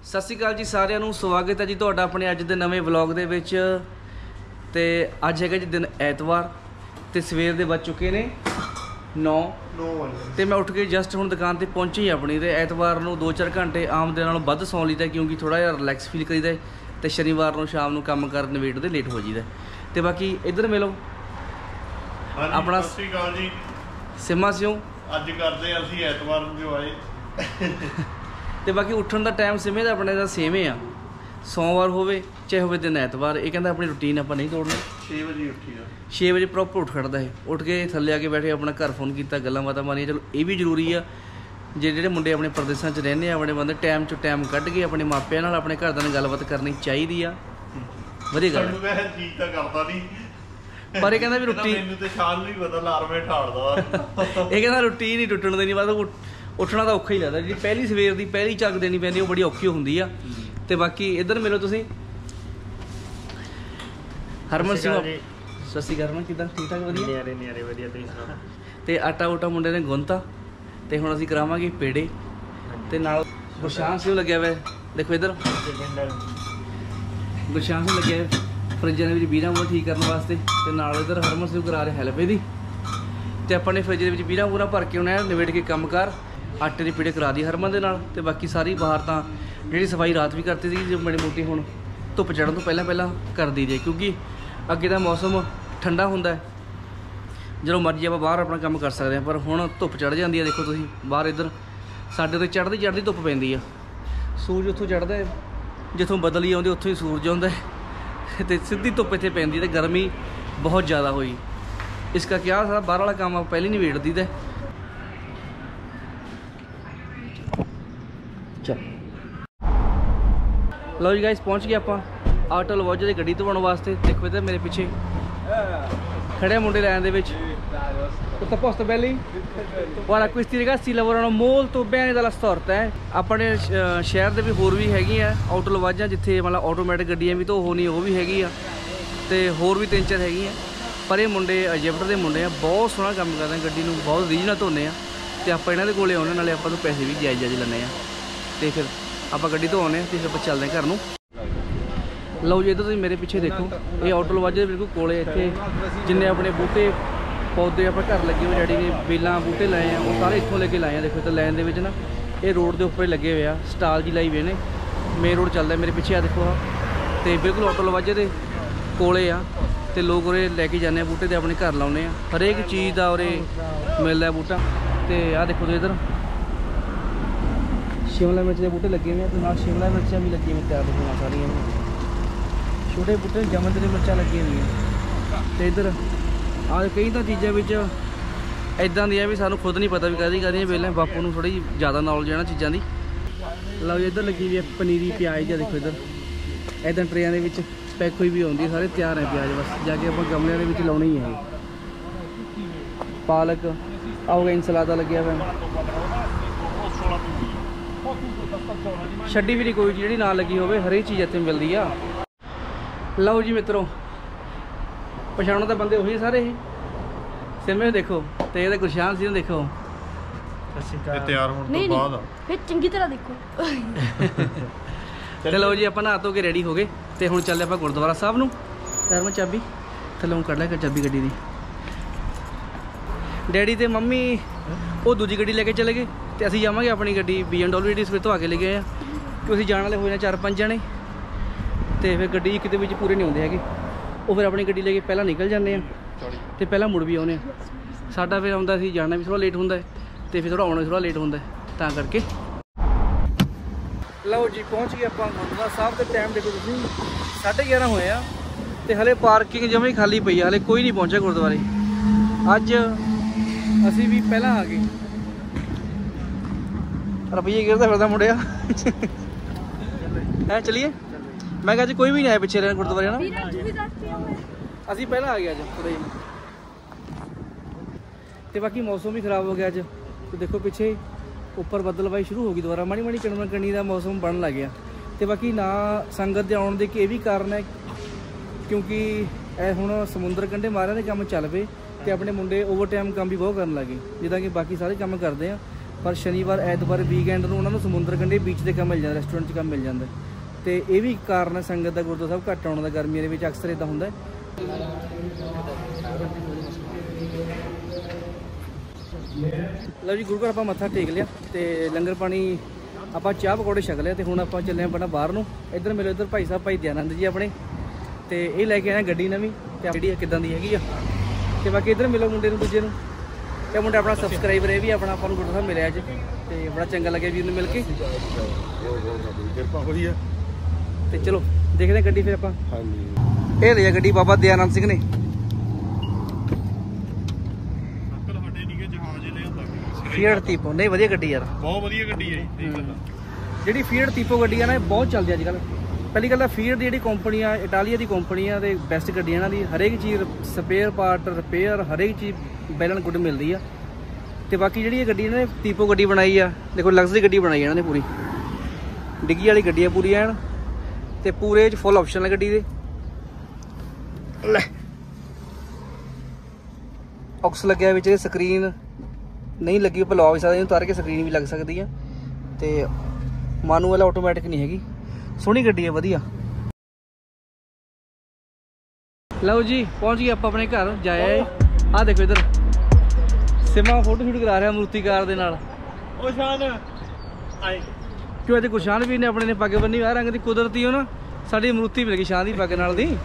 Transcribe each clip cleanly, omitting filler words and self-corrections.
सत श्री अकाल जी सारिਆਂ ਨੂੰ स्वागत है जी ਤੁਹਾਡਾ ਆਪਣੇ ਅੱਜ ਦੇ ਨਵੇਂ ਵਲੌਗ ਦੇ ਵਿੱਚ। ਤੇ ਅੱਜ ਹੈਗਾ ਜੀ ਦਿਨ ਐਤਵਾਰ ਤੇ ਸਵੇਰ ਦੇ ਵੱਜ ਚੁੱਕੇ ਨੇ 9 ਤੇ ਮੈਂ ਉੱਠ ਕੇ ਜਸਟ ਹੁਣ ਦੁਕਾਨ ਤੇ ਪਹੁੰਚੀ ਆਪਣੀ। ਤੇ ਐਤਵਾਰ ਨੂੰ 2-4 ਘੰਟੇ ਆਮ ਦੇ ਨਾਲੋਂ ਵੱਧ ਸੌਂ ਲਈਦਾ ਕਿਉਂਕਿ ਥੋੜਾ ਜਿਹਾ ਰਿਲੈਕਸ ਫੀਲ ਕਰੀਦਾ ਤੇ ਸ਼ਨੀਵਾਰ ਨੂੰ ਸ਼ਾਮ ਨੂੰ ਕੰਮ ਕਰਨ ਨਵੇੜਦੇ ਲੇਟ ਹੋ ਜਾਈਦਾ। ਤੇ ਬਾਕੀ ਇੱਧਰ ਮਿਲੋ ਆਪਣਾ ਸਤਿ ਸ਼੍ਰੀ ਅਕਾਲ ਜੀ ਸਿਮਾ ਸਿਓ ਅੱਜ ਕਰਦੇ ਆ ਅਸੀਂ ਐਤਵਾਰ ਨੂੰ ਜੋ ਆਏ ਤੇ ਬਾਕੀ ਉੱਠਣ ਦਾ ਟਾਈਮ ਸਿਮੇ ਦਾ ਆਪਣੇ ਦਾ ਸੇਮ ਹੀ ਆ, ਸੋਮਵਾਰ ਹੋਵੇ ਚਾਹੇ ਹੋਵੇ ਦਿਨ ਐਤਵਾਰ। ਇਹ ਕਹਿੰਦਾ ਆਪਣੀ ਰੂਟੀਨ ਆਪਾਂ ਨਹੀਂ ਤੋੜਨੀ। 6 ਵਜੇ ਉੱਠੀ ਆ 6 ਵਜੇ ਪ੍ਰੋਪਰ ਉੱਠ ਖੜਦਾ ਹੈ। ਉੱਠ ਕੇ ਥੱਲੇ ਆ ਕੇ ਬੈਠੇ ਆਪਣਾ ਘਰ ਫੋਨ ਕੀਤਾ, ਗੱਲਾਂ ਬਾਤਾਂ ਮਾਰੀਆਂ। ਚਲੋ ਇਹ ਵੀ ਜ਼ਰੂਰੀ ਆ ਜਿਹੜੇ ਮੁੰਡੇ ਆਪਣੇ ਪ੍ਰਦੇਸ਼ਾਂ 'ਚ ਰਹਿੰਦੇ ਆ, ਆਪਣੇ ਬੰਦੇ ਟਾਈਮ 'ਚੋਂ ਟਾਈਮ ਕੱਢ ਕੇ ਆਪਣੇ ਮਾਪਿਆਂ ਨਾਲ ਆਪਣੇ ਘਰਦਿਆਂ ਨਾਲ ਗੱਲਬਾਤ ਕਰਨੀ ਚਾਹੀਦੀ ਆ। ਵਧੀਆ ਗੱਲ ਮੈਂ ਜੀ ਤਾਂ ਕਰਦਾ ਨਹੀਂ ਪਰ ਇਹ ਕਹਿੰਦਾ ਵੀ ਰੂਟੀਨ ਮੈਨੂੰ ਤੇ ਸ਼ਾਨ ਨੂੰ ਹੀ ਪਤਾ ਅਲਾਰਮੇ ਠਾੜਦਾ ਇਹ ਕਹਿੰਦਾ ਰੂਟੀਨ ਹੀ ਟੁੱਟਣ ਦੇਣੀ। ਬਸ ਉੱਠਣਾ ਤਾਂ ਔਖਾ ਹੀ ਲੱਗਦਾ। ਜਿਹੜੀ ਪਹਿਲੀ ਸਵੇਰ ਦੀ ਪਹਿਲੀ ਝੱਗ ਦੇਣੀ ਪੈਂਦੀ ਉਹ ਬੜੀ ਔਖੀ ਹੁੰਦੀ ਆ। ਤੇ ਬਾਕੀ ਇੱਧਰ ਮਿਲੋ ਤੁਸੀਂ ਹਰਮਨ ਸਿੰਘ। ਸਤਿ ਸ਼੍ਰੀ ਅਕਾਲ। ਕਿੱਦਾਂ ਠੀਕ ਠਾਕ? ਵਧੀਆ ਨਿਆਰੇ ਵਧੀਆ ਤੁਸੀਂ ਸੁਣਾਓ। ਤੇ ਆਟਾ ਊਟਾ ਮੁੰਡੇ ਨੇ ਗੁੰਨਤਾ ਤੇ ਹੁਣ ਅਸੀਂ ਕਰਾਵਾਂਗੇ ਪੇੜੇ ਤੇ ਨਾਲ ਗੁਰਸ਼ਾਨ ਸਿੰਘ ਲੱਗਿਆ ਹੋਇਆ। ਦੇਖੋ ਇੱਧਰ ਗੁਰਸ਼ਾਨ ਸਿੰਘ ਲੱਗਿਆ ਹੋਇਆ ਫਰਿੱਜਾਂ ਦੇ ਵਿੱਚ ਬੀਰਾਂ ਬੂਰਾਂ ਠੀਕ ਕਰਨ ਵਾਸਤੇ ਤੇ ਨਾਲ ਇੱਧਰ ਹਰਮਨ ਸਿੰਘ ਕਰਾ ਰਿਹਾ ਹੈਲਪ ਇਹਦੀ। ਤੇ ਆਪਾਂ ਨੇ ਫਰਿੱਜ ਦੇ ਵਿੱਚ ਬੀਰਾਂ ਬੂਰਾਂ ਭਰ ਕੇ ਉਹਨੇ ਨਿਬੇੜ ਕੇ ਕੰਮ ਕਰ ਆਟੇ ਦੇ ਪੇੜੇ ਕਰਾ ਦੀ ਹਰਮਨ ਦੇ ਨਾਲ। ਤੇ ਬਾਕੀ ਸਾਰੀ ਬਾਹਰ ਤਾਂ ਜਿਹੜੀ ਸਫਾਈ ਰਾਤ ਵੀ ਕਰਤੀ ਸੀ ਜੋ ਮਾੜੀ ਮੋਟੀ ਹੁਣ ਧੁੱਪ ਚੜ੍ਹਨ ਤੋਂ ਪਹਿਲਾਂ ਕਰ ਦੀ ਜੇ ਕਿਉਂਕਿ ਅੱਗੇ ਦਾ ਮੌਸਮ ਠੰਡਾ ਹੁੰਦਾ ਹੈ, ਜਦੋਂ ਮਰਜ਼ੀ ਆਪਾਂ ਬਾਹਰ ਆਪਣਾ ਕੰਮ ਕਰ ਸਕਦੇ ਹਾਂ। ਪਰ ਹੁਣ ਧੁੱਪ ਚੜ੍ਹ ਜਾਂਦੀ ਹੈ। ਦੇਖੋ ਤੁਸੀਂ ਬਾਹਰ ਇੱਧਰ ਸਾਡੇ ਤੋਂ ਚੜ੍ਹਦੀ ਧੁੱਪ ਪੈਂਦੀ ਆ। ਸੂਰਜ ਉੱਥੋਂ ਚੜ੍ਹਦਾ ਹੈ, ਜਿੱਥੋਂ ਬਦਲੀ ਆਉਂਦੀ ਉੱਥੋਂ ਹੀ ਸੂਰਜ ਆਉਂਦਾ ਤੇ ਸਿੱਧੀ ਧੁੱਪ ਇੱਥੇ ਪੈਂਦੀ ਤੇ ਗਰਮੀ ਬਹੁਤ ਜ਼ਿਆਦਾ ਹੋਈ। ਇਸ ਕਰਕੇ ਆਹ ਸਾਰਾ ਬਾਹਰ ਵਾਲਾ ਕੰਮ ਆਪਾਂ ਪਹਿਲਾਂ ਨਹੀਂ ਵੇੜ ਦੀਦਾ। ਚਲ ਲਓ ਜੀ ਗਾਇਸ ਪਹੁੰਚ ਗਏ ਆਪਾਂ ਆਟੋ ਲਵਾਜੇ ਦੀ ਗੱਡੀ ਧੋਣ ਵਾਸਤੇ। ਦੇਖੋ ਇੱਧਰ ਮੇਰੇ ਪਿੱਛੇ ਖੜੇ ਮੁੰਡੇ ਲਾਈਨ ਦੇ ਵਿੱਚ। Tutto a posto belli? Guarda questi ragazzi lavorano molto bene dalla storta ਆਪਣੇ ਸ਼ਹਿਰ ਦੇ ਵੀ ਹੋਰ ਵੀ ਹੈਗੀ ਆ ਆਟੋ ਲਵਾਜਾਂ ਜਿੱਥੇ ਮਤਲਬ ਆਟੋਮੈਟਿਕ ਗੱਡੀਆਂ ਵੀ ਧੋ ਹੋਣੀ ਉਹ ਵੀ ਹੈਗੀ ਆ ਤੇ ਹੋਰ ਵੀ 3-4 ਹੈਗੀਆਂ। ਪਰ ਇਹ ਮੁੰਡੇ ਇਜਿਪਟ ਦੇ ਮੁੰਡੇ ਆ, ਬਹੁਤ ਸੋਹਣਾ ਕੰਮ ਕਰਦੇ ਆ, ਗੱਡੀ ਨੂੰ ਬਹੁਤ ਰੀਝ ਨਾਲ ਧੋਂਦੇ ਆ। ਤੇ ਆਪਾਂ ਇਹਨਾਂ ਦੇ ਕੋਲੇ ਆਉਣ ਨਾਲੇ ਆਪਾਂ ਨੂੰ ਪੈਸੇ ਵੀ ਜਾਇਜ਼ ਲੈਂਦੇ ਆ। ਤੇ ਫਿਰ ਆਪਾਂ ਗੱਡੀ ਧੋਣੇ ਤੇ ਫਿਰ ਆਪਾਂ ਚੱਲਦੇ ਘਰ ਨੂੰ। ਲਓ ਜੀ ਇੱਧਰ ਤੁਸੀਂ ਮੇਰੇ ਪਿੱਛੇ ਦੇਖੋ ਇਹ ਆਟੋ ਲਵਾਜੇ ਦੇ ਬਿਲਕੁਲ ਕੋਲੇ ਇੱਥੇ ਜਿੰਨੇ ਆਪਣੇ ਬੂਟੇ ਪੌਦੇ ਆਪਾਂ ਘਰ ਲੱਗੇ ਹੋਏ ਡੈਡੀ ਨੇ ਬੇਲਾਂ ਬੂਟੇ ਲਾਏ ਆ ਉਹ ਸਾਰੇ ਇੱਥੋਂ ਲੈ ਕੇ ਲਾਏ ਆ। ਦੇਖੋ ਤਾਂ ਲਾਈਨ ਦੇ ਵਿੱਚ ਨਾ ਇਹ ਰੋਡ ਦੇ ਉੱਪਰ ਹੀ ਲੱਗੇ ਹੋਏ ਆ, ਸਟਾਲ ਜੀ ਲਾਈ ਹੋਏ ਨੇ। ਮੇਨ ਰੋਡ ਚੱਲਦਾ ਮੇਰੇ ਪਿੱਛੇ ਆ ਦੇਖੋ ਆ। ਤੇ ਬਿਲਕੁਲ ਆਟੋ ਲਵਾਜੇ ਦੇ ਕੋਲੇ ਆ ਤੇ ਲੋਕ ਉਰੇ ਲੈ ਕੇ ਜਾਂਦੇ ਆ ਬੂਟੇ ਤੇ ਆਪਣੇ ਘਰ ਲਾਉਂਦੇ ਆ। ਹਰੇਕ ਚੀਜ਼ ਦਾ ਉਰੇ ਮਿਲਦਾ ਬੂਟਾ। ਤੇ ਆਹ ਦੇਖੋ ਤੁਸੀਂ ਇੱਧਰ ਸ਼ਿਮਲਾ ਮਿਰਚ ਦੇ ਬੂਟੇ ਲੱਗੇ ਹੋਏ ਆ ਤੇ ਨਾਲ ਸ਼ਿਮਲਾ ਮਿਰਚਾਂ ਵੀ ਲੱਗੀਆਂ ਹੋਈਆਂ ਤਿਆਰ ਹੋਈਆਂ ਸਾਰੀਆਂ। ਛੋਟੇ ਬੂਟੇ ਜਮਨ ਦੇ ਮਿਰਚਾਂ ਲੱਗੀਆਂ ਹੋਈਆਂ। ਤੇ ਇੱਧਰ ਆਹ ਕਈ ਤਾਂ ਚੀਜ਼ਾਂ ਵਿੱਚ ਇੱਦਾਂ ਦੀਆਂ ਵੀ ਸਾਨੂੰ ਖੁਦ ਨਹੀਂ ਪਤਾ ਵੀ ਕਾਹਦੀਆਂ ਵੇਲੇ ਬਾਪੂ ਨੂੰ ਥੋੜ੍ਹੀ ਜਿਹੀ ਜ਼ਿਆਦਾ ਨੌਲੇਜ ਹੈ ਨਾ ਚੀਜ਼ਾਂ ਦੀ। ਲਓ ਜੀ ਇੱਧਰ ਲੱਗੀ ਵੀ ਹੈ ਪਨੀਰੀ ਪਿਆਜ਼ ਜਾਂ ਦੇਖੋ ਇੱਧਰ ਇੱਦਾਂ ਟਰੇਆਂ ਦੇ ਵਿੱਚ ਪੈਕ ਹੋਈ ਵੀ ਆਉਂਦੀ। ਸਾਰੇ ਤਿਆਰ ਹੈ ਪਿਆਜ਼, ਬਸ ਜਾ ਕੇ ਆਪਾਂ ਗਮਲਿਆਂ ਦੇ ਵਿੱਚ ਲਾਉਣਾ ਹੀ ਹੈ। ਪਾਲਕ ਆਉਗਾ ਇਨਸਲਾਦਾ ਲੱਗਿਆ ਹੋਇਆ। ਛੱਡੀ ਵੀ ਨਹੀਂ ਕੋਈ ਜਿਹੜੀ ਨਾ ਲੱਗੀ ਹੋਵੇ, ਹਰੇਕ ਚੀਜ਼ ਇੱਥੇ ਮਿਲਦੀ ਆ। ਲਓ ਜੀ ਮਿੱਤਰੋ ਪਛਾਣੋ ਤਾਂ ਬੰਦੇ ਉਹੀ ਸਾਰੇ ਇਹ ਸਿਮੇ ਦੇਖੋ ਤੇ ਇਹਦਾ ਗੁਰਸ਼ਾਨ ਸਿੰਘ ਦੇਖੋ। ਇਹ ਤਿਆਰ ਹੋਣ ਤੋਂ ਬਾਅਦ ਫਿਰ ਚੰਗੀ ਤਰ੍ਹਾਂ ਦੇਖੋ। ਤੇ ਲਓ ਜੀ ਆਪਾਂ ਨਹਾ ਧੋ ਕੇ ਰੈਡੀ ਹੋ ਗਏ ਤੇ ਹੁਣ ਚੱਲਦੇ ਆਪਾਂ ਗੁਰਦੁਆਰਾ ਸਾਹਿਬ ਨੂੰ। ਯਾਰ ਮੈਂ ਚਾਬੀ ਥੱਲੋਂ ਕੱਢ ਲਿਆ ਚਾਬੀ ਗੱਡੀ ਦੀ। ਡੈਡੀ ਤੇ ਮੰਮੀ ਉਹ ਦੂਜੀ ਗੱਡੀ ਲੈ ਕੇ ਚਲੇ ਗਏ ਤੇ ਅਸੀਂ ਜਾਵਾਂਗੇ ਆਪਣੀ ਗੱਡੀ BMW ਜਿਹੜੀ ਸਵੇਰ ਤੋਂ ਆ ਕੇ ਲੈ ਗਏ ਆ ਕਿ ਅਸੀਂ ਜਾਣ ਵਾਲੇ ਹੋਏ ਨੇ 4-5 ਜਣੇ। ਤੇ ਫਿਰ ਗੱਡੀ ਇੱਕ ਦੇ ਵਿੱਚ ਪੂਰੇ ਨਹੀਂ ਆਉਂਦੇ ਹੈਗੇ, ਉਹ ਫਿਰ ਆਪਣੀ ਗੱਡੀ ਲੈ ਕੇ ਪਹਿਲਾਂ ਨਿਕਲ ਜਾਂਦੇ ਆ ਤੇ ਪਹਿਲਾਂ ਮੁੜ ਵੀ ਆਉਂਦੇ ਆ। ਸਾਡਾ ਫਿਰ ਆਉਂਦਾ ਸੀ ਜਾਣਾ ਵੀ ਥੋੜ੍ਹਾ ਲੇਟ ਹੁੰਦਾ ਤੇ ਫਿਰ ਥੋੜ੍ਹਾ ਆਉਣਾ ਥੋੜ੍ਹਾ ਲੇਟ ਹੁੰਦਾ ਤਾਂ ਕਰਕੇ। ਲਓ ਜੀ ਪਹੁੰਚ ਗਏ ਆਪਾਂ ਗੁਰਦੁਆਰਾ ਸਾਹਿਬ ਦੇ। ਟਾਈਮ ਦੇਖੋ ਤੁਸੀਂ 11:30 ਹੋਏ ਆ ਤੇ ਹਲੇ ਪਾਰਕਿੰਗ ਜਮਾਂ ਹੀ ਖਾਲੀ ਪਈ ਆ, ਹਲੇ ਕੋਈ ਨਹੀਂ ਪਹੁੰਚਿਆ ਗੁਰਦੁਆਰੇ। ਅੱਜ ਅਸੀਂ ਵੀ ਪਹਿਲਾਂ ਆ ਗਏ। ਰੁਪਈਏ ਗਿਰਦਾ ਫਿਰਦਾ ਮੁੰਡਿਆ ਹੈ। ਚਲੀਏ ਮੈਂ ਕਿਹਾ ਅੱਜ ਕੋਈ ਵੀ ਨਹੀਂ ਆਇਆ ਪਿੱਛੇ ਰਹਿਣ ਗੁਰਦੁਆਰੇ ਨਾ। ਅਸੀਂ ਪਹਿਲਾਂ ਆ ਗਏ ਅੱਜ ਥੋੜ੍ਹਾ ਜਿਹਾ। ਤੇ ਬਾਕੀ ਮੌਸਮ ਵੀ ਖਰਾਬ ਹੋ ਗਿਆ ਅੱਜ। ਤੇ ਦੇਖੋ ਪਿੱਛੇ ਉੱਪਰ ਬੱਦਲਬਾਈ ਸ਼ੁਰੂ ਹੋ ਗਈ ਦੁਬਾਰਾ, ਮਾੜੀ ਮਾੜੀ ਕਣਕਣੀ ਦਾ ਮੌਸਮ ਬਣਨ ਲੱਗ ਗਿਆ। ਤੇ ਬਾਕੀ ਨਾ ਸੰਗਤ ਦੇ ਆਉਣ ਦੇ ਇਹ ਵੀ ਕਾਰਨ ਹੈ ਕਿਉਂਕਿ ਇਹ ਹੁਣ ਸਮੁੰਦਰ ਕੰਢੇ ਮਾਰਿਆਂ ਦੇ ਕੰਮ ਚੱਲ ਪਏ ਤੇ ਆਪਣੇ ਮੁੰਡੇ ਓਵਰ ਟਾਈਮ ਕੰਮ ਵੀ ਬਹੁਤ ਕਰਨ ਲੱਗੇ, ਜਿੱਦਾਂ ਕਿ ਬਾਕੀ ਸਾਰੇ ਕੰਮ ਕਰਦੇ ਆ ਪਰ ਸ਼ਨੀਵਾਰ ਐਤਵਾਰ ਵੀਕਐਂਡ ਨੂੰ ਉਹਨਾਂ ਨੂੰ ਸਮੁੰਦਰ ਕੰਢੇ ਬੀਚ ਦੇ ਕੰਮ ਮਿਲ ਜਾਂਦਾ, ਰੈਸਟੋਰੈਂਟ 'ਚ ਕੰਮ ਮਿਲ ਜਾਂਦਾ। ਤੇ ਇਹ ਵੀ ਕਾਰਨ ਹੈ ਸੰਗਤ ਦਾ ਗੁਰਦੁਆਰਾ ਸਾਹਿਬ ਘੱਟ ਆਉਣ ਦਾ ਗਰਮੀਆਂ ਦੇ ਵਿੱਚ ਅਕਸਰ ਇਦਾਂ ਹੁੰਦਾ। ਲਓ ਜੀ ਗੁਰੂ ਘਰ ਆਪਾਂ ਮੱਥਾ ਟੇਕ ਲਿਆ ਤੇ ਲੰਗਰ ਪਾਣੀ ਆਪਾਂ ਚਾਹ ਪਕੌੜੇ ਛਕ ਲਿਆ ਤੇ ਹੁਣ ਆਪਾਂ ਚੱਲੇ ਆਂ ਆਪਣਾ ਬਾਹਰ ਨੂੰ। ਇੱਧਰ ਮਿਲੋ, ਇੱਧਰ ਭਾਈ ਸਾਹਿਬ ਭਾਈ ਦਯਾਨੰਦ ਜੀ ਆਪਣੇ, ਤੇ ਇਹ ਲੈ ਕੇ ਆਏ ਗੱਡੀ ਨਵੀਂ ਤੇ ਜਿਹੜੀ ਕਿੱਦਾਂ ਦੀ ਹੈਗੀ ਆ। ਤੇ ਬਾਕੀ ਇੱਧਰ ਮਿਲੋ ਮੁੰਡੇ ਨੂੰ, ਦੂਜੇ ਨੂੰ, ਤੇ ਮੁੰਡਾ ਆਪਣਾ ਸਬਸਕ੍ਰਾਈਬਰ ਇਹ ਵੀ ਆਪਣਾ ਆਪਾਂ ਨੂੰ ਗੁਰੂ ਸਾਹਿਬ ਮਿਲਿਆ ਅੱਜ ਤੇ ਬੜਾ ਚੰਗਾ ਲੱਗਿਆ ਵੀਰ ਨੂੰ ਮਿਲ ਕੇ। ਕਿਰਪਾ ਹੋਈ ਆ। ਤੇ ਚਲੋ ਦੇਖਦੇ ਹਾਂ ਗੱਡੀ ਫਿਰ ਆਪਾਂ। ਹਾਂਜੀ ਇਹ ਲਈ ਗੱਡੀ ਬਾਬਾ ਦਯਾਨੰਦ ਸਿੰਘ ਨੇ। ਫੀਅਟ ਟੀਪੋ ਨਹੀਂ ਵਧੀਆ ਗੱਡੀ ਯਾਰ, ਬਹੁਤ ਵਧੀਆ ਗੱਡੀ ਹੈ। ਜਿਹੜੀ ਫੀਅਟ ਟੀਪੋ ਗੱਡੀ ਆ ਨਾ ਇਹ ਬਹੁਤ ਚੱਲਦੀ ਅੱਜ ਕੱਲ੍ਹ। ਪਹਿਲੀ ਗੱਲ ਤਾਂ ਫੀਅਟ ਦੀ ਜਿਹੜੀ ਕੰਪਨੀ ਆ ਇਟਾਲੀਆ ਦੀ ਕੰਪਨੀ ਆ ਤੇ ਬੈਸਟ ਗੱਡੀ ਇਹਨਾਂ ਦੀ, ਹਰੇਕ ਚੀਜ਼ ਸਪੇਅਰ ਪਾਰਟ ਰਿਪੇਅਰ ਹਰੇਕ ਚੀਜ਼ ਵੈਲ ਐਂਡ ਗੁੱਡ ਮਿਲਦੀ ਆ। ਤੇ ਬਾਕੀ ਜਿਹੜੀ ਇਹ ਗੱਡੀ ਇਹਨਾਂ ਨੇ ਟੀਪੋ ਗੱਡੀ ਬਣਾਈ ਆ, ਦੇਖੋ ਲਗਜ਼ਰੀ ਗੱਡੀ ਬਣਾਈ ਇਹਨਾਂ ਨੇ, ਪੂਰੀ ਡਿੱਗੀ ਵਾਲੀ ਗੱਡੀ ਆ ਪੂਰੀ ਐਨ, ਤੇ ਪੂਰੇ 'ਚ ਫੁੱਲ ਆਪਸ਼ਨ ਹੈ ਗੱਡੀ ਦੇ। ਲੈ ਆਕਸ ਲੱਗਿਆ ਵਿੱਚ, ਸਕਰੀਨ ਨਹੀਂ ਲੱਗੀ ਆਪਾਂ ਲਵਾ ਵੀ ਸਕਦੇ, ਇਹਨੂੰ ਉਤਾਰ ਕੇ ਸਕਰੀਨ ਵੀ ਲੱਗ ਸਕਦੀ ਆ। ਤੇ ਮਾਨੂਅਲ ਆਟੋਮੈਟਿਕ ਨਹੀਂ ਹੈਗੀ, ਸੋਹਣੀ ਗੱਡੀ ਹੈ ਵਧੀਆ। ਲਓ ਜੀ ਪਹੁੰਚ ਗਏ ਆਪਾਂ ਆਪਣੇ ਘਰ ਜਾਇਆ। ਆਹ ਦੇਖੋ ਇੱਧਰ ਸਿਮਾ ਫੋਟੋ ਸ਼ੂਟ ਕਰਾ ਰਿਹਾ ਮੂਰਤੀਕਾਰ ਦੇ ਨਾਲ। ਉਹ ਸ਼ਾਨ ਆਏ ਕਿਉਂ ਅੱਜ ਗੁਰਸ਼ਾਨ ਵੀ ਨੇ ਆਪਣੇ ਨੇ ਪੱਗ ਬੰਨੀ ਆ ਰੰਗ ਦੀ, ਕੁਦਰਤੀ ਹੋ ਨਾ ਸਾਡੀ ਮੂਰਤੀ ਮਿਲ ਗਈ ਸ਼ਾਨ ਦੀ ਪੱਗ ਨਾਲ ਦੀ।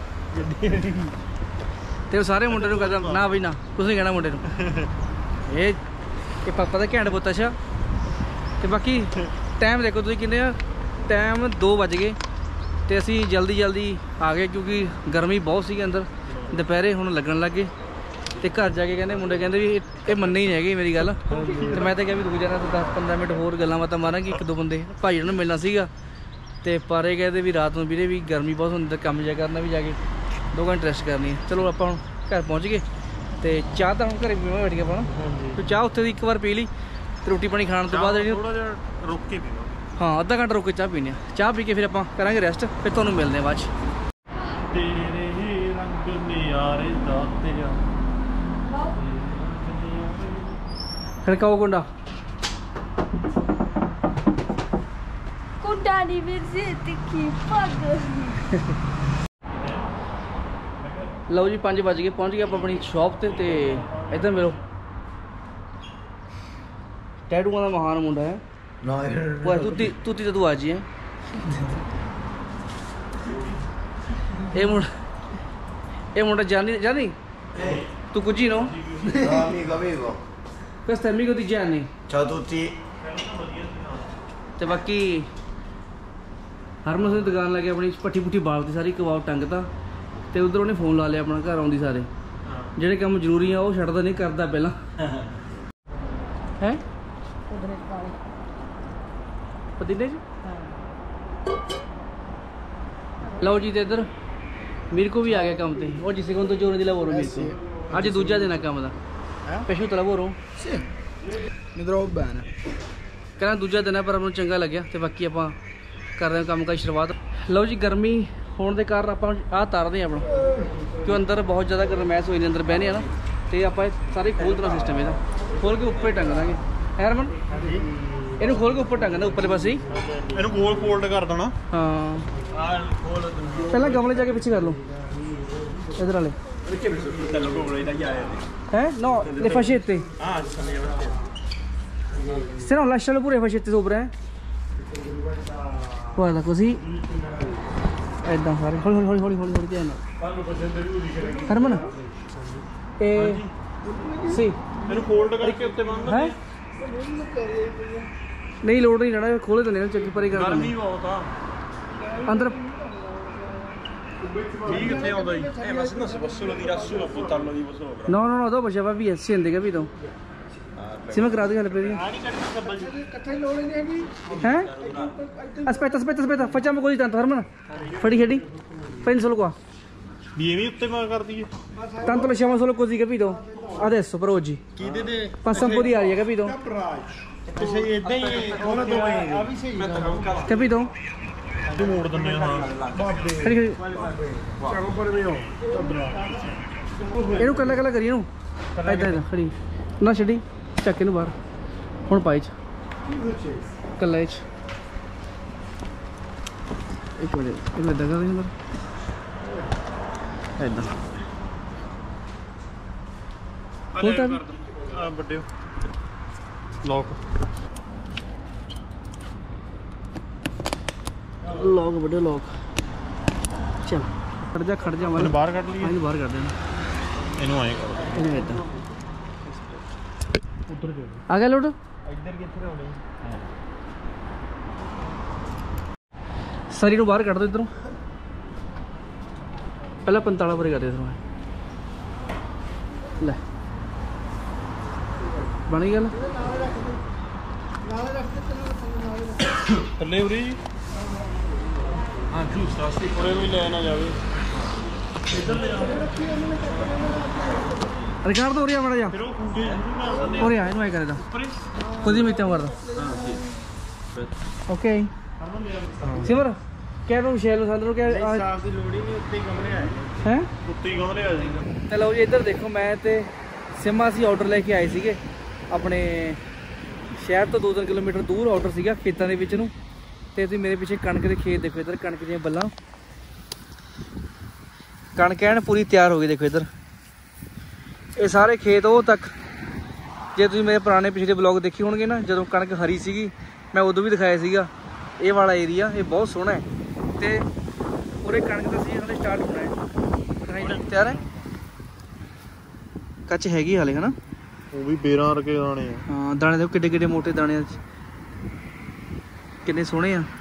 ਤੇ ਉਹ ਸਾਰੇ ਮੁੰਡੇ ਨੂੰ ਕਹਿੰਦਾ ਨਾ ਬਈ ਨਾ ਕੁਛ ਨਹੀਂ ਕਹਿਣਾ ਮੁੰਡੇ ਨੂੰ, ਇਹ ਪਾਪਾ ਦਾ ਘੈਂਟ ਪੁੱਤ। ਅੱਛਾ ਤੇ ਬਾਕੀ ਟਾਈਮ ਦੇਖੋ ਤੁਸੀਂ ਕਿੰਨੇ ਆ, ਟਾਈਮ 2 ਵੱਜ ਗਏ ਤੇ ਅਸੀਂ ਜਲਦੀ ਆ ਗਏ ਕਿਉਂਕਿ ਗਰਮੀ ਬਹੁਤ ਸੀਗੀ ਅੰਦਰ। ਦੁਪਹਿਰੇ ਹੁਣ ਲੱਗਣ ਲੱਗ ਗਏ ਤੇ ਘਰ ਜਾ ਕੇ ਕਹਿੰਦੇ ਮੁੰਡੇ ਕਹਿੰਦੇ ਵੀ ਇਹ ਮੰਨੇ ਹੀ ਨਹੀਂ ਹੈਗੀ ਮੇਰੀ ਗੱਲ। ਤੇ ਮੈਂ ਤਾਂ ਕਿਹਾ ਵੀ ਰੁਕ ਜਾਣਾ ਤੇ 10-15 ਮਿੰਟ ਹੋਰ ਗੱਲਾਂ ਬਾਤਾਂ ਮਾਰਾਂਗੇ। 1-2 ਬੰਦੇ ਭਾਈ ਨੂੰ ਮਿਲਣਾ ਸੀਗਾ ਤੇ ਪਰ ਇਹ ਕਹਿੰਦੇ ਵੀ ਰਾਤ ਨੂੰ ਵੀਰੇ ਵੀ ਗਰਮੀ ਬਹੁਤ ਹੁੰਦੀ, ਕੰਮ ਜਾ ਕਰਨਾ ਵੀ ਜਾ ਕੇ 2 ਘੰਟੇ ਰੈਸਟ ਕਰਨੀ ਹੈ। ਚਲੋ ਆਪਾਂ ਹੁਣ ਘਰ ਪਹੁੰਚ ਗਏ ਤੇ ਚਾਹ ਤਾਂ ਹੁਣ ਘਰੇ ਪੀਵਾਂਗੇ ਬੈਠ ਕੇ ਆਪਾਂ ਨਾ। ਤੇ ਚਾਹ ਉੱਥੇ ਦੀ ਇੱਕ ਵਾਰ ਪੀ ਲਈ ਤੇ ਰੋਟੀ ਪਾਣੀ ਖਾਣ ਤੋਂ ਬਾਅਦ ਜਿਹੜੀ ਥੋੜਾ ਜਿਹਾ ਰੁਕ ਕੇ ਪੀਵਾਂਗੇ। ਹਾਂ ਅੱਧਾ ਘੰਟਾ ਰੁਕ ਕੇ ਚਾਹ ਪੀਨੇ ਆ, ਚਾਹ ਪੀ ਕੇ ਫਿਰ ਆਪਾਂ ਕਰਾਂਗੇ ਰੈਸਟ, ਫਿਰ ਤੁਹਾਨੂੰ ਮਿਲਦੇ ਆ ਬਾਅਦ 'ਚ। ਤੇਰੇ ਰੰਗ ਨਿਆਰੇ ਦਾਤਿਆ ਖੜਕਾਓ ਕੁੰਡਾ। ਕੁੰਡਾ ਨਹੀਂ ਵੀਰ ਤਿੱਖੀ ਪੱਗ। ਲਓ ਜੀ 5 ਵੱਜ ਗਏ, ਪਹੁੰਚ ਗਏ ਆਪਾਂ ਆਪਣੀ ਸ਼ਾਪ ਤੇ ਇੱਧਰ ਮਿਲੋ। ਟੈਟੂਆਂ ਦਾ ਮਹਾਨ ਮੁੰਡਾ ਹੈ ਉਹ ਤੂਤੀ ਤੂੰ ਆ ਜੀ ਹੈ। ਇਹ ਮੁੰਡਾ ਜਾਨੀ tu cugino? No, amico. Questo è amico di Gianni. Ciao a tutti. ਤੇ ਬਾਕੀ ਹਰਮਨ ਸਿੰਘ ਦੀ ਦੁਕਾਨ ਲੱਗੇ ਆਪਣੀ ਪੱਠੀ ਪੁੱਠੀ ਬਾਲਦੀ ਸਾਰੀ, ਕਬਾਬ ਟੰਗਤਾ ਤੇ ਉਧਰ ਉਹਨੇ ਫੋਨ ਲਾ ਲਿਆ ਆਪਣਾ ਘਰ ਆਉਂਦੀ ਸਾਰੇ। ਜਿਹੜੇ ਕੰਮ ਜ਼ਰੂਰੀ ਆ ਉਹ ਛੱਡਦਾ ਨਹੀਂ, ਕਰਦਾ ਪਹਿਲਾਂ ਹੈ ਪਤੀਲੇ 'ਚ। ਲਓ ਜੀ ਤੇ ਇੱਧਰ ਮੇਰੇ ਕੋ ਵੀ ਆ ਗਿਆ ਕੰਮ ਤੇ, ਉਹ ਜਿਸ ਕੋਲ ਤੋਂ ਜੋਰ ਦੀ lavoro ਮੇਰੇ ਕੋ ਅੱਜ ਦੂਜਾ ਦਿਨ ਆ ਕੰਮ ਦਾ। ਪਿਆciuto lavoro? Sì, mi trovo bene. ਕਹਿੰਦਾ ਦੂਜਾ ਦਿਨ ਹੈ ਪਰ ਮੈਨੂੰ ਚੰਗਾ ਲੱਗਿਆ ਤੇ ਬਾਕੀ ਆਪਾਂ ਕਰਦੇ ਹਾਂ ਕੰਮ ਦੀ ਸ਼ੁਰੂਆਤ। ਲਓ ਜੀ ਗਰਮੀ ਹੋਣ ਦੇ ਕਾਰਨ ਆਪਾਂ ਆਹ ਤਾਰਦੇ ਹਾਂ ਆਪਣਾ, ਕਿਉਂ ਅੰਦਰ ਬਹੁਤ ਜ਼ਿਆਦਾ ਗਰਮੈਸ਼ ਹੋਈ ਨੇ, ਅੰਦਰ ਬਹਿਨੇ ਆ ਨਾ ਤੇ ਆਪਾਂ ਸਾਰੇ ਖੋਲ ਦੇਣਾ ਸਿਸਟਮ ਇਹਦਾ, ਖੋਲ ਕੇ ਉੱਪਰ ਟੰਗ ਦਾਂਗੇ। ਹਰਮਨ ਇਹਨੂੰ ਖੋਲ ਕੇ ਉੱਪਰ ਟੰਗਣਾ, ਉੱਪਰਲੇ ਪਾਸੇ ਹੀ ਇਹਨੂੰ ਗੋਲ ਫੋਲਡ ਕਰ ਦੇਣਾ। ਹਾਂ ਆਹ ਖੋਲ ਪਹਿਲਾਂ ਗਮਲੇ ਜਾ ਕੇ ਪਿੱਛੇ ਕਰ ਲਓ ਇਧਰ ਵਾਲੇ। No, le fascette. Ah, ci sono le fascette. Se no lascialo pure le fascette sopra, Guarda così. Da fare. Holi tieni. Fanno facendo lui. Herman. Sì. ਇਹਨੂੰ ਫੋਲਡ ਕਰਕੇ ਉੱਤੇ ਬੰਨ ਹੈ ਨਹੀਂ ਲੋੜ ਨਹੀਂ ਲੈਣਾ, ਖੋਲੇ ਤਾਂ ਨਹੀਂ ਚੱਕੀ ਪਰੇ ਕਰ ਗਰਮੀ ਦਿੰਦੇ ਬਹੁਤ ਆ ਅੰਦਰ। ਠੀਕ ਕਿੱਥੇ ਆਉਂਦਾ ਜੀ? Ma se no si può solo tirare su e buttarlo tipo sopra. No, dopo ci va via, scende, capito? Siamo gradi alle per Aspetta, facciamo così tanto, Herman. Fadi, prendi solo qua. ਵੀ ਇਹ ਵੀ ਉੱਤੇ ਮਾ ਕਰ ਦਈਏ? Tanto lasciamo solo così, capito? Adesso per oggi. Passa un po' di aria, capito? ਤੇ ਸਹੀ ਇਦਾਂ ਹੀ ਉਹਨਾਂ ਤੋਂ ਆ ਵੀ ਸਹੀ ਹੈ, Capito? ਤੂੰ ਮੋੜ ਦਿੰਦੇ ਹਾਂ। ਖੜੀ ਇਹਨੂੰ ਕੱਲਾ ਕਰੀ ਇਹਨੂੰ, ਏਦਾਂ ਖੜੀ ਨਾ ਛੱਡੀ, ਚੱਕ ਇਹਨੂੰ ਬਾਹਰ। ਹੁਣ ਪਾਈ ਚ ਕੱਲਾ ਇਹ 'ਚ ਇੱਕ ਮਿੰਟ ਇਹ ਲੱਗਾ ਕਰ ਨੰਬਰ ਇੱਦਾਂ ਹੋਰ ਤਾਂ ਵੱਡੇ ਲੋਕ ਲੋਕ ਵੱਡੇ ਲੋਕ ਚਲ ਖੜ ਜਾ ਇਹਨੂੰ ਬਾਹਰ ਕੱਢ ਲਈਏ ਇਹਨੂੰ ਬਾਹਰ ਕੱਢ ਦੇਣਾ ਇਹਨੂੰ ਆਏ ਕਰ ਇਹਨੂੰ ਇੱਦਾਂ ਉੱਧਰ ਜਾ ਆ ਗਿਆ ਲੋਟ ਇੱਧਰ ਕਿੱਥੇ ਹੋਣੀ ਸਰੀ ਨੂੰ ਬਾਹਰ ਕੱਢ ਦੋ ਇੱਧਰੋਂ ਪਹਿਲਾਂ 45 ਪਰ ਕਰਦੇ ਇੱਧਰੋਂ ਲੈ ਬਣ ਗਈ ਗੱਲ ਥੱਲੇ ਉਰੀ ਹਾਂ ਜੂਸ ਰਾਸਤੇ ਕੋਲੇ ਵੀ ਲੈ ਨਾ ਜਾਵੇ ਇੱਧਰ ਲੈ ਰਿਕਾਰਡ ਹੋ ਰਿਹਾ ਮਾੜਾ ਜਾ ਫਿਰ ਉਹ ਕੂਗੇ ਹੋ ਰਿਹਾ ਇਹਨੂੰ ਐ ਕਰਦਾ ਉੱਪਰ ਖੁਦ ਹੀ ਮਿੱਟਾਂ ਮਾਰਦਾ ਹਾਂ ਠੀਕ ਓਕੇ ਸਿਮਰ ਕਹਿ ਦੋ ਸ਼ੈਲ ਸਾਨੂੰ ਨੂੰ ਕਹਿ ਸਾਫ ਦੀ ਲੋੜ ਹੀ ਨਹੀਂ ਉੱਤੇ ਹੀ ਕਮਰੇ ਆਏ ਹੈ ਉੱਤੇ ਹੀ ਕਮਰੇ ਆ ਜੀ ਚਲੋ ਜੀ ਇੱਧਰ ਦੇਖੋ ਮੈਂ ਤੇ ਸਿਮਾ ਅਸੀਂ ਆਰਡਰ ਲੈ ਕੇ ਆਏ ਸੀਗੇ ਆਪਣੇ ਸ਼ਹਿਰ ਤੋਂ 2-3 ਕਿਲੋਮੀਟਰ ਦੂਰ ਆਰਡਰ ਸੀਗਾ ਖੇਤਾਂ ਦੇ ਵਿੱਚ ਨੂੰ ਤੇ ਤੁਸੀਂ ਮੇਰੇ ਪਿੱਛੇ ਕਣਕ ਦੇ ਖੇਤ ਦੇਖੋ ਇੱਧਰ ਕਣਕ ਦੀਆਂ ਬੱਲਾਂ ਕਣਕ ਐਨ ਪੂਰੀ ਤਿਆਰ ਹੋ ਗਈ ਦੇਖੋ ਇੱਧਰ ਇਹ ਸਾਰੇ ਖੇਤ ਉਹ ਤੱਕ ਜੇ ਤੁਸੀਂ ਮੇਰੇ ਪੁਰਾਣੇ ਪਿਛਲੇ ਬਲੌਗ ਦੇਖੇ ਹੋਣਗੇ ਨਾ ਜਦੋਂ ਕਣਕ ਹਰੀ ਸੀਗੀ ਮੈਂ ਉਦੋਂ ਵੀ ਦਿਖਾਇਆ ਸੀਗਾ ਇਹ ਵਾਲਾ ਏਰੀਆ ਇਹ ਬਹੁਤ ਸੋਹਣਾ ਹੈ ਤੇ ਪੂਰੇ ਕਣਕ ਦਾ ਸੀਜ਼ਨ ਹਲੇ ਸਟਾਰਟ ਹੋਣਾ ਹੈ ਤਿਆਰ ਹੈ ਕੱਚ ਹੈਗੀ ਹਾਲੇ ਹਨਾ ਉਹ ਵੀ ਬੇਰਾਂ ਵਰਗੇ ਦਾਣੇ ਆ ਹਾਂ ਦਾਣੇ ਦੇਖੋ ਕਿੱਡੇ ਕਿੱਡੇ ਮੋਟੇ ਦਾਣੇ ਆ ਕਿੰਨੇ ਸੋਹਣੇ ਆ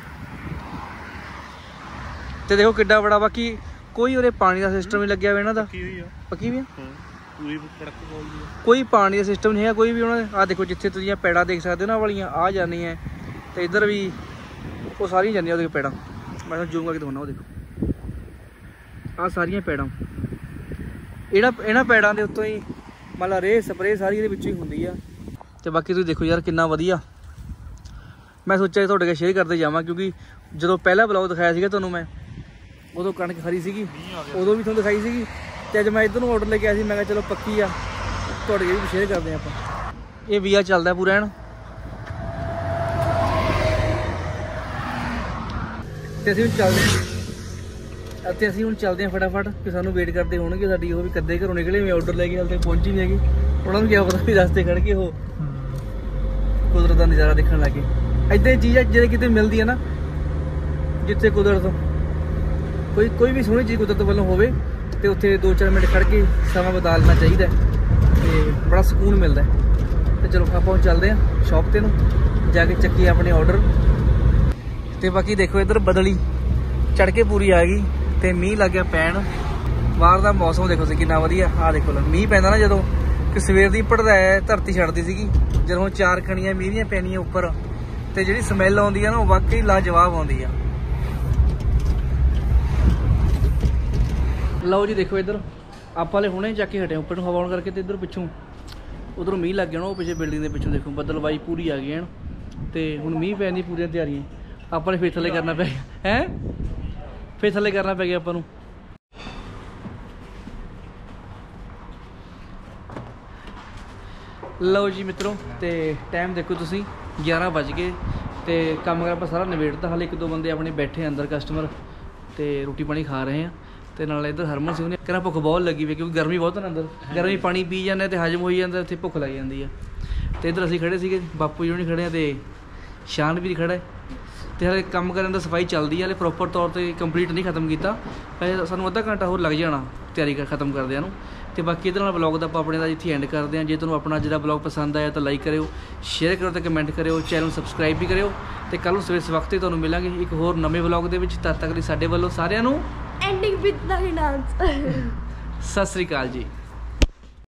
ਤੇ ਦੇਖੋ ਕਿੱਡਾ ਬੜਾ ਬਾਕੀ ਕੋਈ ਉਰੇ ਪਾਣੀ ਦਾ ਸਿਸਟਮ ਨਹੀਂ ਲੱਗਿਆ ਹੋਇਆ ਇਹਨਾਂ ਦਾ ਕੀ ਹੋਈ ਆ ਪੱਕੀ ਵੀ ਆ ਪੂਰੀ ਕੜਕ ਬੋਲਦੀ ਆ ਕੋਈ ਪਾਣੀ ਦਾ ਸਿਸਟਮ ਨਹੀਂ ਹੈ ਕੋਈ ਵੀ ਉਹਨਾਂ ਦੇ ਆ ਦੇਖੋ ਜਿੱਥੇ ਤੁਸੀਂ ਪੈੜਾਂ ਦੇਖ ਸਕਦੇ ਹੋ ਨਾ ਵਾਲੀਆਂ ਆ ਜਾਂਦੀਆਂ ਤੇ ਇੱਧਰ ਵੀ ਉਹ ਸਾਰੀਆਂ ਜਾਂਦੀਆਂ ਉਹਦੇ ਪੈੜਾਂ ਮੈਂ ਤੁਹਾਨੂੰ ਜ਼ੂਮ ਕਰਕੇ ਦਿਖਾਉਣਾ ਉਹ ਦੇਖੋ ਆ ਸਾਰੀਆਂ ਪੈੜਾਂ ਇਹਨਾਂ ਪੈੜਾਂ ਦੇ ਉੱਤੋਂ ਹੀ ਮਤਲਬ ਰੇ ਸਪਰੇ ਸਾਰੀ ਇਹਦੇ ਵਿੱਚੋਂ ਹੀ ਹੁੰਦੀ ਆ ਤੇ ਬਾਕੀ ਤੁਸੀਂ ਦੇਖੋ ਯਾਰ ਕਿੰਨਾ ਵਧੀਆ ਮੈਂ ਸੋਚਿਆ ਤੁਹਾਡੇ ਨਾਲ ਸ਼ੇਅਰ ਕਰਦੇ ਜਾਵਾਂ ਕਿਉਂਕਿ ਜਦੋਂ ਪਹਿਲਾ ਬਲੌਗ ਦਿਖਾਇਆ ਸੀਗਾ ਤੁਹਾਨੂੰ ਮੈਂ ਉਦੋਂ ਕਣਕ ਹਰੀ ਸੀਗੀ ਉਦੋਂ ਵੀ ਤੁਹਾਨੂੰ ਦਿਖਾਈ ਸੀਗੀ ਤੇ ਅੱਜ ਮੈਂ ਇੱਧਰ ਨੂੰ ਆਰਡਰ ਲੈ ਕੇ ਆਇਆ ਸੀ ਮੈਂ ਕਿਹਾ ਚਲੋ ਪੱਕੀ ਆ ਤੁਹਾਡੇ ਨਾਲ ਵੀ ਸ਼ੇਅਰ ਕਰਦੇ ਆਪਾਂ ਇਹ ਵੀਆ ਚੱਲਦਾ ਪੂਰਾ ਐਨ ਤੇ ਅਸੀਂ ਹੁਣ ਚੱਲਦੇ ਹਾਂ ਫਟਾਫਟ ਕਿ ਸਾਨੂੰ ਵੇਟ ਕਰਦੇ ਹੋਣਗੇ ਸਾਡੀ ਉਹ ਵੀ ਕੱਦੇ ਘਰੋਂ ਨਿਕਲੇ ਮੈਂ ਆਰਡਰ ਲੈ ਕੇ ਹਾਲੇ ਤੱਕ ਪਹੁੰਚੀ ਨਹੀਂ ਹੈਗੀ ਉਹਨਾਂ ਨੂੰ ਕੀ ਪਤਾ ਵੀ ਰਸਤੇ ਖੜ ਕੇ ਉਹ ਕੁਦਰਤ ਦਾ ਨਜ਼ਾਰਾ ਦੇਖਣ ਲੱਗੇ ਏਦਾਂ ਚੀਜ਼ ਆ ਜਿਹੜੇ ਕਿਤੇ ਮਿਲਦੀ ਹੈ ਨਾ ਜਿੱਥੇ ਕੁਦਰਤ ਕੋਈ ਵੀ ਸੋਹਣੀ ਚੀਜ਼ ਕੁਦਰਤ ਵੱਲੋਂ ਹੋਵੇ ਤੇ ਉੱਥੇ 2-4 ਮਿੰਟ ਖੜ ਕੇ ਸਮਾਂ ਬਿਤਾ ਲੈਣਾ ਚਾਹੀਦਾ ਤੇ ਬੜਾ ਸਕੂਨ ਮਿਲਦਾ ਤੇ ਚਲੋ ਆਪਾਂ ਚੱਲਦੇ ਹਾਂ ਸ਼ੌਪ ਤੇ ਨੂੰ ਜਾ ਕੇ ਚੱਕੀ ਆਪਣੇ ਆਰਡਰ ਤੇ ਬਾਕੀ ਦੇਖੋ ਇੱਧਰ ਬਦਲੀ ਚੜ ਕੇ ਪੂਰੀ ਆ ਗਈ ਤੇ ਮੀਂਹ ਲੱਗ ਗਿਆ ਪੈਣ ਬਾਹਰ ਦਾ ਮੌਸਮ ਦੇਖੋ ਸੀ ਕਿੰਨਾ ਵਧੀਆ ਆਹ ਦੇਖੋ ਮੀਂਹ ਪੈਂਦਾ ਨਾ ਜਦੋਂ ਕਿ ਸਵੇਰ ਦੀ ਪੜਦਾ ਧਰਤੀ ਛੱਡਦੀ ਸੀਗੀ ਜਦੋਂ 4 ਕਣੀਆਂ ਮੀਂਹ ਦੀਆਂ ਪੈਣੀਆਂ ਉੱਪਰ ਤੇ ਜਿਹੜੀ ਸਮੈਲ ਆਉਂਦੀ ਆ ਨਾ ਉਹ ਵਾਕਈ ਲਾਜਵਾਬ ਆਉਂਦੀ ਆ ਲਓ ਜੀ ਦੇਖੋ ਇੱਧਰ ਆਪਾਂ ਲੈ ਹੁਣੇ ਚੱਕ ਕੇ ਹਟੇ ਉੱਪਰ ਨੂੰ ਹਵਾ ਆਉਣ ਕਰਕੇ ਤੇ ਇੱਧਰ ਪਿੱਛੋਂ ਉਧਰੋਂ ਮੀਂਹ ਲੱਗ ਜਾਣਾ ਉਹ ਪਿੱਛੇ ਬਿਲਡਿੰਗ ਦੇ ਪਿੱਛੋਂ ਦੇਖੋ ਬੱਦਲਬਾਈ ਪੂਰੀ ਆ ਗਈ ਹਨ ਤੇ ਹੁਣ ਮੀਂਹ ਪੈਣ ਦੀ ਪੂਰੀਆਂ ਤਿਆਰੀਆਂ ਆਪਾਂ ਨੇ ਫੇਰ ਥੱਲੇ ਕਰਨਾ ਪੈ ਗਿਆ ਹੈ ਫੇਰ ਥੱਲੇ ਕਰਨਾ ਪੈ ਗਿਆ ਆਪਾਂ ਨੂੰ ਲਓ ਜੀ ਮਿੱਤਰੋ ਤੇ ਟਾਈਮ ਦੇਖੋ ਤੁਸੀਂ 11 ਵੱਜ ਗਏ ਤੇ ਕੰਮ ਕਰ ਆਪਾਂ ਸਾਰਾ ਨਿਬੇੜਤਾ ਹਾਲੇ 1-2 ਬੰਦੇ ਆਪਣੇ ਬੈਠੇ ਅੰਦਰ ਕਸਟਮਰ ਤੇ ਰੋਟੀ ਪਾਣੀ ਖਾ ਰਹੇ ਆ ਤੇ ਨਾਲ ਇੱਧਰ ਹਰਮਨ ਸਿੰਘ ਨੇ ਕਹਿੰਦਾ ਭੁੱਖ ਬਹੁਤ ਲੱਗੀ ਵੀ ਕਿਉਂਕਿ ਗਰਮੀ ਬਹੁਤ ਹੈ ਅੰਦਰ ਗਰਮੀ ਪਾਣੀ ਪੀ ਜਾਂਦੇ ਤੇ ਹਜਮ ਹੋਈ ਜਾਂਦਾ ਇੱਥੇ ਭੁੱਖ ਲੱਗ ਜਾਂਦੀ ਆ ਤੇ ਇੱਧਰ ਅਸੀਂ ਖੜੇ ਸੀਗੇ ਬਾਪੂ ਜੀ ਹੁਣੀ ਖੜੇ ਆ ਤੇ ਸ਼ਾਨ ਵੀ ਖੜਾ ਤੇ ਹਾਲੇ ਕੰਮ ਕਰਨ ਦਾ ਸਫਾਈ ਚੱਲਦੀ ਆ ਹਾਲੇ ਪ੍ਰੋਪਰ ਤੌਰ ਤੇ ਕੰਪਲੀਟ ਨਹੀਂ ਖਤਮ ਕੀਤਾ ਵੈਸੇ ਸਾਨੂੰ ਅੱਧਾ ਘੰਟਾ ਹੋਰ ਲੱਗ ਜਾਣਾ ਤਿਆਰੀ ਖਤਮ ਕਰਦਿਆਂ ਨੂੰ ਤੇ ਬਾਕੀ ਇਹਦੇ ਨਾਲ ਵਲੌਗ ਦਾ ਆਪਾਂ ਆਪਣੇ ਦਾ ਇੱਥੇ ਐਂਡ ਕਰਦੇ ਹਾਂ ਜੇ ਤੁਹਾਨੂੰ ਆਪਣਾ ਅੱਜ ਦਾ ਵਲੌਗ ਪਸੰਦ ਆਇਆ ਤਾਂ ਲਾਈਕ ਕਰਿਓ ਸ਼ੇਅਰ ਕਰਿਓ ਤੇ ਕਮੈਂਟ ਕਰਿਓ ਚੈਨਲ ਨੂੰ ਸਬਸਕ੍ਰਾਈਬ ਵੀ ਕਰਿਓ ਤੇ ਕੱਲ੍ਹ ਨੂੰ ਸਵੇਰ ਵਕਤ ਤੇ ਤੁਹਾਨੂੰ ਮਿਲਾਂਗੇ ਇੱਕ ਹੋਰ ਨਵੇਂ ਵਲੌਗ ਦੇ ਵਿੱਚ ਤਦ ਤੱਕ ਲਈ ਸਾਡੇ ਵੱਲੋਂ ਸਾਰਿਆਂ ਨੂੰ ending with the dance Sat Sri ਅਕਾਲ ਜੀ।